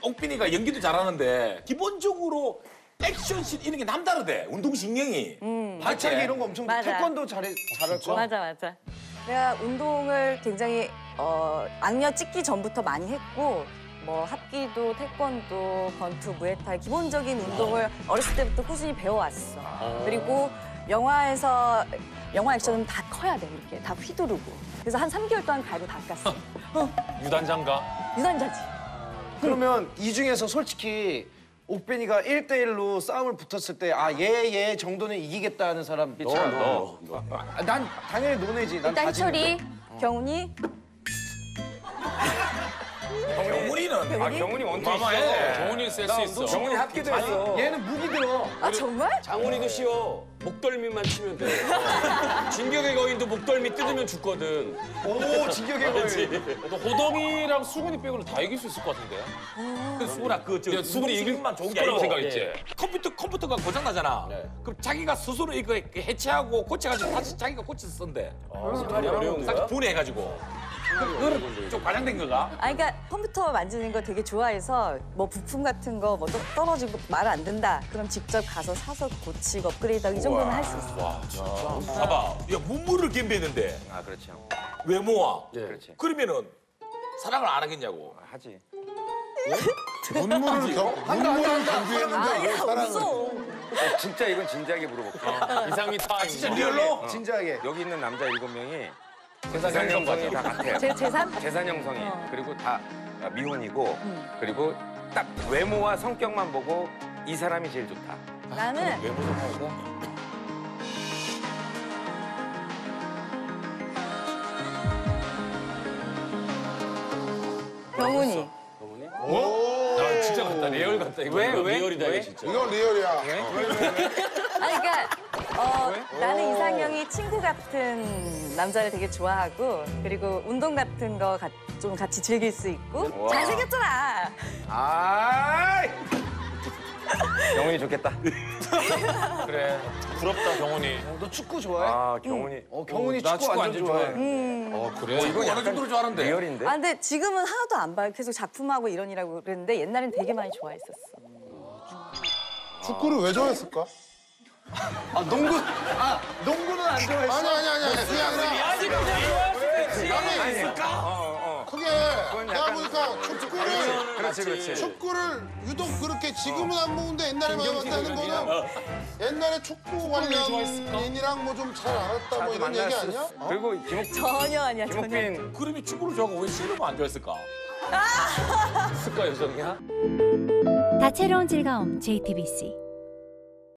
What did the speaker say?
옥빈이가 연기도 잘하는데 기본적으로 액션씬 이런 게 남다르대. 운동신경이. 발차기 이런 거 엄청 맞아. 태권도 잘할 거. 맞아. 내가 운동을 굉장히 악녀 찍기 전부터 많이 했고 뭐 합기도, 태권도, 권투, 무에타이 기본적인 운동을 어렸을 때부터 꾸준히 배워왔어. 그리고 영화 액션은 다 커야 돼 이렇게 다 휘두르고. 그래서 한 3개월 동안 갈고 닦았어. 유단장가? 유단자지. 그러면 이 중에서 솔직히 옥빈이가 1대1로 싸움을 붙었을 때 아, 얘 정도는 이기겠다 하는 사람 너. 난 당연히 너네지. 난 일단 다지는 희철이, 경훈이. 경훈이는 경훈이 원투 어마어마해. 경훈이 쓸 수 있어. 경훈이 합기도 했어. 얘는 무기 들어. 아 정말? 장훈이도 쉬워. 목덜미만 치면 돼. 진격의 거인도 목덜미 뜯으면 죽거든. 오, 진격의 거인. 너 호동이랑 수근이 빼고는 다 이길 수 있을 것 같은데? 수근아 야, 수근이 이길 만 좋은 게 거라고 아니고 생각했지? 컴퓨터가 고장 나잖아. 네. 그럼 자기가 스스로 이거 해체하고 고쳐가지고 다시 자기가 고쳐서 쓴대. 어려운 딱 거야? 분해해가지고. 그거는 좀 과장된 거가? 아니 그러니까 컴퓨터 만지는 거 되게 좋아해서 뭐 부품 같은 거 뭐 떨어지고 말 안 된다. 그럼 직접 가서 사서 고치고 업그레이드하고 이 정도는 할 수 있어. 와, 진짜. 봐봐. 야, 문물을 겸비했는데 아, 그렇죠. 외모와. 그렇지. 그러면은 사랑을 안 하겠냐고. 하지. 문물을 준비했는데 왜 사랑을? 무서워. 진짜 이건 진지하게 물어볼게. 이상미 타임. 진짜 리얼로? 진지하게. 여기 있는 남자 7명이 재산 재산 형성 형성이 다 같아요. 재산? 재산 형성이. 그리고 다 미혼이고 그리고 딱 외모와 성격만 보고 이 사람이 제일 좋다. 나는 외모 좀 하고. 경훈이. 나 진짜 같다. 리얼 같다. 이거. 왜? 리얼이다 이거 진짜. 이건 리얼이야. 아니 그러니까 나는 이상형이 친구 같은 남자를 되게 좋아하고 그리고 운동 같은 거 좀 같이 즐길 수 있고 와. 잘생겼잖아. 아이! 경훈이 좋겠다. 그래. 부럽다 경훈이. 너 축구 좋아해? 아, 경훈이. 경훈이 나 축구 완전 좋아해. 그래? 이거 어느 정도로 좋아하는데? 리얼인데? 아 근데 지금은 하나도 안 봐요. 계속 작품하고 이러니라고 그랬는데 옛날엔 되게 많이 좋아했었어. 축구를 왜 좋아했을까? 농구는 안 좋아했어. 아니. 그게 아니라 그게 내가 보니까 그렇지. 축구를 유독 그렇게 지금은 안 보는데 옛날에 많이 봤다는 거는 옛날에 축구 관련인이랑 뭐 좀 잘 알았다 뭐 이런 얘기 아니야? 그리고 전혀 아니야 전혀. 김옥빈 그러면 축구를 좋아하고 왜 씨름을 안 좋아했을까? 습관 요정이야? 다채로운 즐거움 JTBC